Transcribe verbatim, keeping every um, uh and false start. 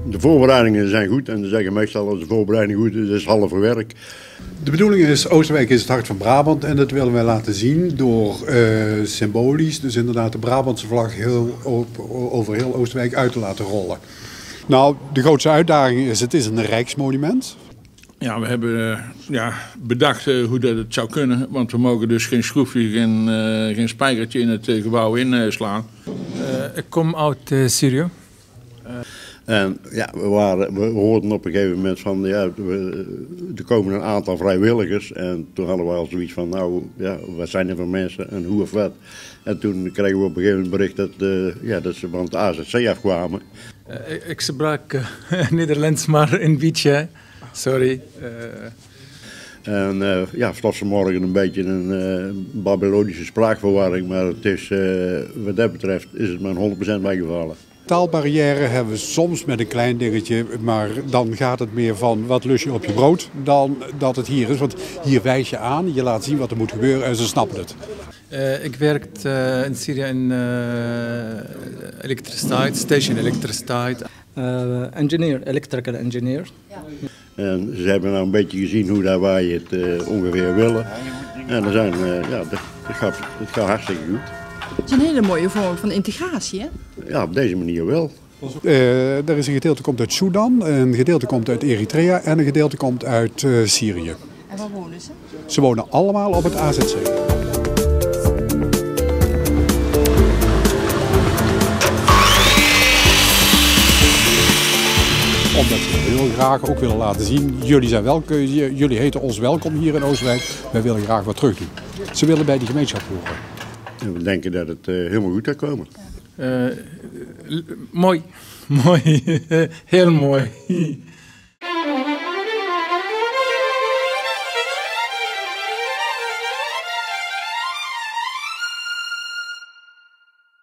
De voorbereidingen zijn goed en ze zeggen meestal als de voorbereiding goed is, is het half werk. De bedoeling is, Oosterwijk is het hart van Brabant en dat willen wij laten zien door uh, symbolisch, dus inderdaad de Brabantse vlag heel, over heel Oosterwijk uit te laten rollen. Nou, de grootste uitdaging is, het is een rijksmonument. Ja, we hebben uh, ja, bedacht uh, hoe dat het zou kunnen, want we mogen dus geen schroefje, geen, uh, geen spijkertje in het uh, gebouw inslaan. Uh, ik kom uit uh, Syrië. Uh, En ja, we, waren, we hoorden op een gegeven moment van, ja, we, er komen een aantal vrijwilligers. En toen hadden we al zoiets van, nou, ja, wat zijn er voor mensen en hoe of wat. En toen kregen we op een gegeven moment bericht dat, uh, ja, dat ze van het A Z C afkwamen. Uh, ik sprak uh, Nederlands, maar een beetje, sorry. Uh, En uh, ja, het was vanmorgen een beetje een uh, Babylonische spraakverwarring, maar het is, uh, wat dat betreft is het maar honderd procent meegevallen. Taalbarrière hebben we soms met een klein dingetje, maar dan gaat het meer van wat lus je op je brood dan dat het hier is. Want hier wijs je aan, je laat zien wat er moet gebeuren en ze snappen het. Uh, ik werkte uh, in Syrië in uh, elektriciteit, station elektriciteit. Uh, engineer, electrical engineer. En ze hebben nou een beetje gezien hoe daar wij het uh, ongeveer willen. En dan zijn, uh, ja, dat, dat, gaat, dat gaat hartstikke goed. Het is een hele mooie vorm van integratie, hè? Ja, op deze manier wel. Uh, er is een gedeelte komt uit Sudan, een gedeelte komt uit Eritrea en een gedeelte komt uit uh, Syrië. En waar wonen ze? Ze wonen allemaal op het A Z C. Omdat we heel graag ook willen laten zien, jullie, zijn welkom, jullie heten ons welkom hier in Oosterwijk, wij willen graag wat terug doen. Ze willen bij die gemeenschap horen. En we denken dat het uh, helemaal goed gaat komen. Uh, mooi, mooi, heel mooi.